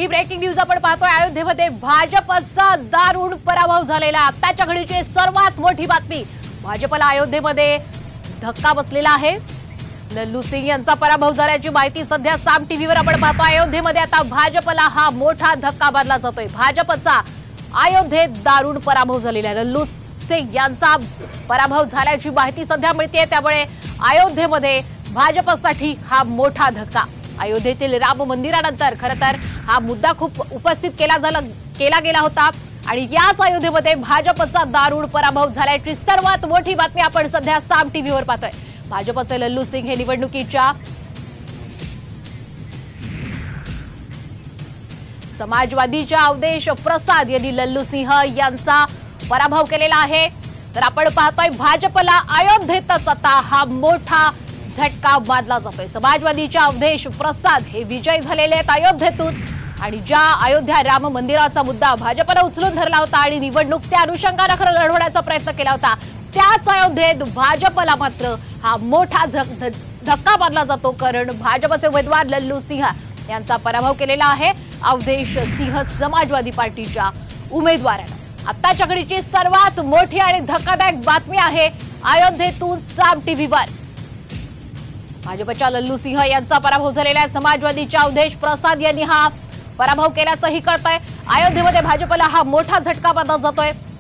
ही breaking news आपण पाहतोय। अयोध्येमध्ये भाजपचा दारुण पराभव झालेला आताच्या घडीची सर्वात मोठी बातमी। भाजपला अयोध्येमध्ये धक्का बसलेला आहे। लल्लू सिंह यांचा पराभव झाल्याची माहिती सध्या साम टीव्हीवर आपण पाहतोय। अयोध्येमध्ये आता भाजपला हा मोठा धक्का बसला जातोय। भाजपचा अयोध्येत दारुण पराभव झालेला आहे। लल्लू सिंह यांचा पराभव झाल्याची माहिती सध्या मिळते, त्यामुळे अयोध्येमध्ये भाजपसाठी हा मोठा धक्का। अयोध्येतील राम मंदिरानंतर खरं तर हा मुद्दा खूप उपस्थित केला गेला होता आणि याच अयोध्येमध्ये भाजपचा दारुण पराभव झाल्याची सर्वात मोठी बातमी आपण सध्या साम टीव्हीवर पाहतोय। भाजपचे लल्लू सिंह हे निवडणुकीच्या समाजवादीच्या अवधेश प्रसाद यांनी लल्लू सिंह यांचा पराभव केलेला आहे। तर आपण पाहतोय भाजपला अयोध्येतच आता हा मोठा झटका बांधला जातोय। समाजवादीच्या अवधेश प्रसाद हे विजय झालेले आहेत अयोध्येतून आणि ज्या अयोध्या राम मंदिराचा मुद्दा भाजपने उचलून धरला होता आणि निवडणूक त्या अनुषंगाने खरं लढवण्याचा प्रयत्न केला होता, त्याच अयोध्येत भाजपला मात्र हा मोठा धक्का बांधला जातो, कारण भाजपचे उमेदवार लल्लू सिंह यांचा पराभव केलेला आहे अवधेश सिंह समाजवादी पार्टीच्या उमेदवाराने। आताच्या घडीची सर्वात मोठी आणि धक्कादायक बातमी आहे अयोध्येतून साम टीव्हीवर। भाजपच्या लल्लू सिंह यांचा पराभव झालेला समाजवादीच्या अवधेश प्रसाद यांनी हा पराभव केल्याचंही कळतंय। अयोध्येमध्ये भाजपला हा मोठा झटका बसला जातोय।